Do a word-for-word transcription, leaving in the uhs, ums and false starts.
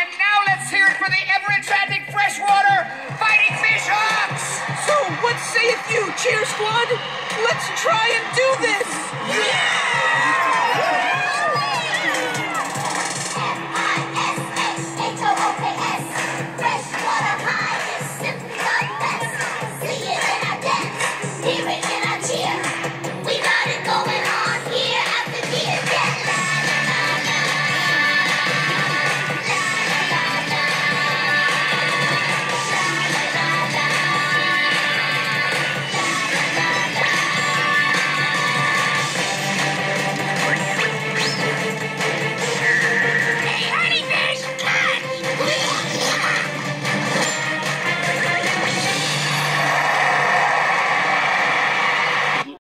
And now let's hear it for the ever-enchanting freshwater fighting fish hawks! So, what sayeth you, Cheer Squad? Let's try and do this! Yeah!